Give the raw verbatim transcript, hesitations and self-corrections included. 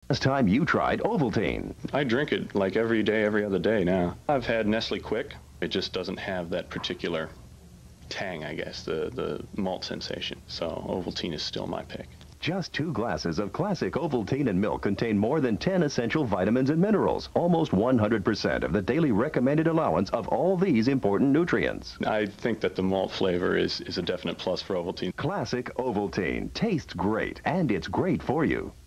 Last time you tried Ovaltine. I drink it like every day, every other day now. I've had Nestle Quick. It just doesn't have that particular tang, I guess, the, the malt sensation. So Ovaltine is still my pick. Just two glasses of classic Ovaltine and milk contain more than ten essential vitamins and minerals, almost one hundred percent of the daily recommended allowance of all these important nutrients. I think that the malt flavor is, is a definite plus for Ovaltine. Classic Ovaltine tastes great, and it's great for you.